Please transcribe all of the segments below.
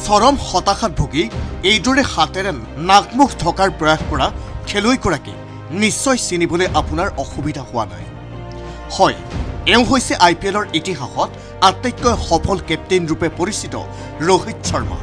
চৰম হতাশাত ভুগি এইদৰে হাতেৰে নাকমুখ ঢকাৰ প্ৰয়াস কৰা খেলুৱৈগৰাকী নিশ্চয় চিনিবলৈ আপোনাৰ অসুবিধা হোৱা নাই। হয়, এওঁ হৈছে IPLৰ ইতিহাসত আটাইতকৈ সফল কেপ্টেইন ৰূপে পৰিচিত ৰোহিত শৰ্মা।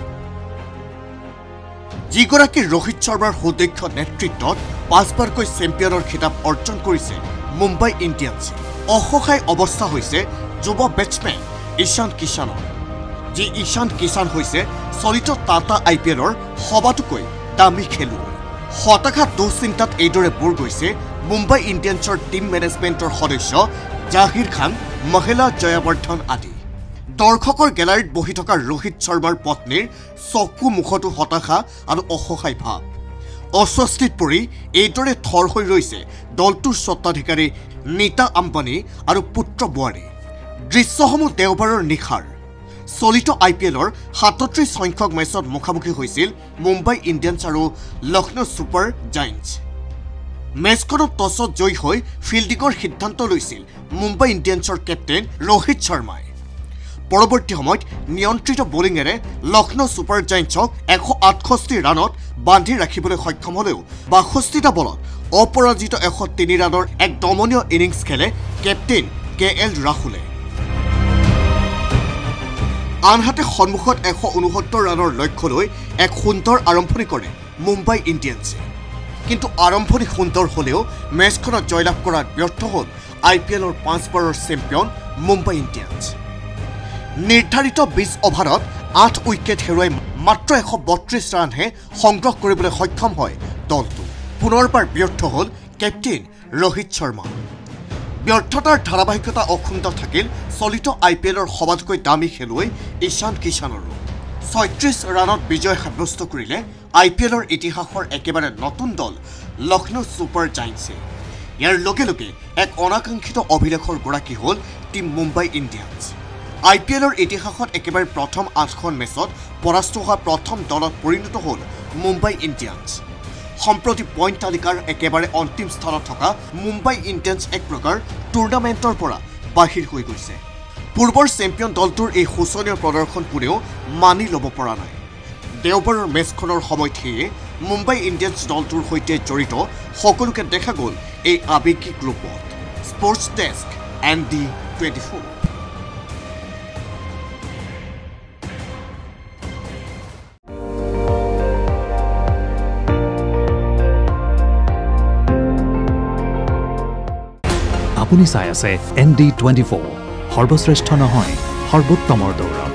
যিগৰাকী ৰোহিত শৰ্মাৰ সুদক্ষ নেতৃত্বত 5বাৰকৈ চেম্পিয়নৰ খিতাপ অৰ্জন কৰিছে মুম্বাই ইণ্ডিয়ানছে। অসহায় অৱস্থা হৈছে যুৱ বেটছমেন ঈশান কিষাণৰ, যি ঈশান কিষাণ হৈছে চলিত টাটা IPLৰ সবাতোকৈ দামী খেলুৱৈ। হতাশা দুশ্চিন্তাত এইদৰে বুৰ গৈছে মুম্বাই ইণ্ডিয়ানছৰ টিম মেনেজমেণ্টৰ সদস্য জাহিৰ খান, মহিলা জয়াবৰ্ধন আদি। দৰ্শকৰ গেলাৰীত বহি থকা ৰোহিত শৰ্মাৰ পত্নীৰ চকু মুখতো হতাশা আৰু অসহায় ভাৱ। অস্বস্তিত পৰি এইদৰে থৰ হৈ ৰৈছে দলটোৰ স্বত্বাধিকাৰী নীতা আম্বানী আৰু পুত্ৰ বোৱাৰী। দৃশ্যসমূহ দেওবাৰৰ নিশাৰ। চলিত IPLৰ 37 সংখ্যক মেচত মুখামুখি হৈছিল মুম্বাই ইণ্ডিয়ানছ আৰু লক্ষ্ণৌ ছুপাৰ জায়েণ্টছ। মেচখনত টছত জয়ী হৈ ফিল্ডিঙৰ সিদ্ধান্ত লৈছিল মুম্বাই ইণ্ডিয়ানছৰ কেপ্টেইন ৰোহিত শৰ্মাই। পৰৱৰ্তী সময়ত নিয়ন্ত্ৰিত বলিঙেৰে লক্ষ্ণৌ ছুপাৰ জায়েণ্টছক 168 ৰানত বান্ধি ৰাখিবলৈ সক্ষম হ'লেও 62টা বলত অপৰাজিত 103 ৰানৰ এক দমনীয় ইনিংছ খেলে কেপ্টেইন KL ৰাহুলে। আনহাতে সন্মুখত 169 ৰানৰ লক্ষ্য লৈ এক সুন্দৰ আৰম্ভণি কৰে মুম্বাই ইণ্ডিয়ানছে। কিন্তু আৰম্ভণি সুন্দৰ হ'লেও মেচখনত জয়লাভ কৰাত ব্যৰ্থ হ'ল IPLৰ 5বাৰৰ চেম্পিয়ন মুম্বাই ইণ্ডিয়ানছ। নিৰ্ধাৰিত 20 অভাৰত 8 উইকেট হেৰুৱাই মাত্ৰ 132 ৰানহে সংগ্ৰহ কৰিবলৈ সক্ষম হয় দলটো। পুনৰবাৰ ব্যৰ্থ হ'ল কেপ্টেইন ৰোহিত শৰ্মা। ব্যৰ্থতাৰ ধাৰাবাহিকতা অক্ষুণ্ণ থাকিল চলিত IPLৰ সবাতোকৈ দামী খেলুৱৈ ঈশান কিষাণৰো। 36 ৰানত বিজয় সাব্যস্ত কৰিলে IPLৰ ইতিহাসৰ একেবাৰে নতুন দল লক্ষ্ণৌ ছুপাৰ জায়েণ্টছে। ইয়াৰ লগে লগে এক অনাকাংক্ষিত অভিলেখৰ গৰাকী হ'ল টিম মুম্বাই ইণ্ডিয়ানছ। IPLৰ ইতিহাসত একেবাৰে প্ৰথম 8খন মেচত পৰাস্ত হোৱা প্ৰথম দলত পৰিণত হ'ল মুম্বাই ইণ্ডিয়ানছ। সম্প্ৰতি পইণ্ট তালিকাৰ একেবাৰে অন্তিম স্থানত থকা মুম্বাই ইণ্ডিয়ানছ এক প্ৰকাৰ টুৰ্ণামেণ্টৰ পৰা বাহিৰ হৈ গৈছে। পূৰ্বৰ চেম্পিয়ন দলটোৰ এই শোচনীয় প্ৰদৰ্শন কোনেও মানি ল'ব পৰা নাই। দেওবাৰৰ মেচখনৰ সময়ত সেয়ে মুম্বাই ইণ্ডিয়ানছ দলটোৰ সৈতে জড়িত সকলোকে দেখা গ'ল এই আৱেগিক ৰূপত। Sports desk ND24। আপুনি চাই আছে ND24, সৰ্বশ্ৰেষ্ঠ নহয় সৰ্বোত্তমৰ দৌৰ।